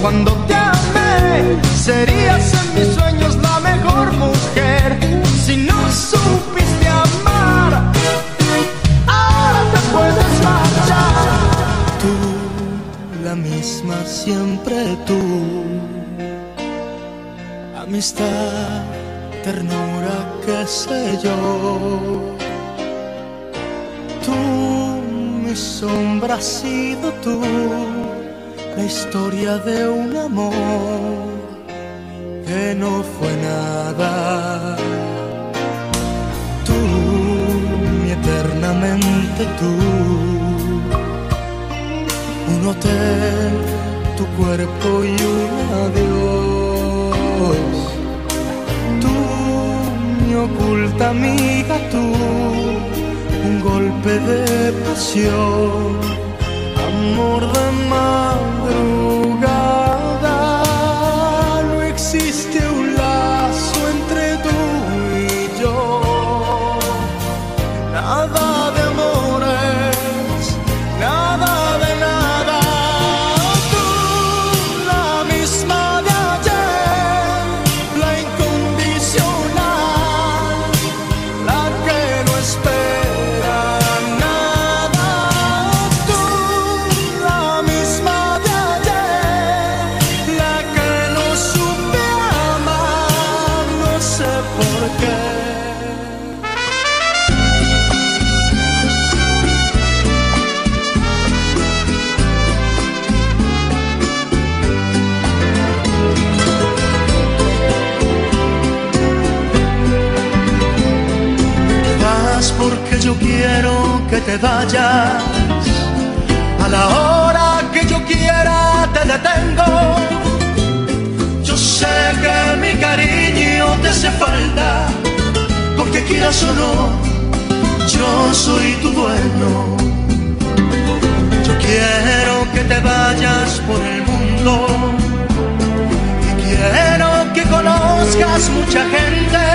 cuando te amé. Serías en mis sueños la mejor mujer. Si no supiste amar, ahora te puedes marchar. Tú, la misma siempre tú. Amistad, ternura, qué sé yo. Tú, mi sombra, has sido tú. La historia de un amor que no fue nada. Tú, mi eternamente tú. Un hotel, tu cuerpo y un adiós. Tú, mi oculta amiga, tú. Un golpe de pasión, amor de madrugada. No existe un lazo entre tú y yo. Nada de amores, nada de nada. Tú, la misma de ayer, la incondicional, la que no espera nada. Tú, la misma de ayer, la que no supe amar, no sé por qué. Porque yo quiero que te vayas. A la hora que yo quiera te detengo. Yo sé que mi cariño te hace falta, porque quieras o no, yo soy tu dueño. Yo quiero que te vayas por el mundo y quiero que conozcas mucha gente.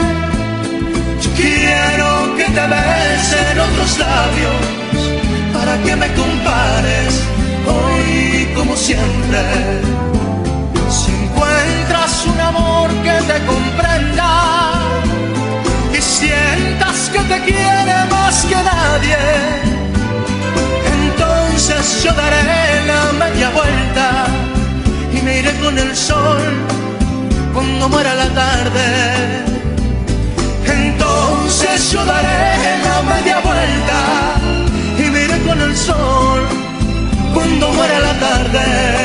Quiero que te besen otros labios para que me compares hoy como siempre. Si encuentras un amor que te comprenda y sientas que te quiere más que nadie, entonces yo daré la media vuelta y me iré con el sol cuando muera la tarde. Entonces yo daré la media vuelta y me iré con el sol cuando muera la tarde.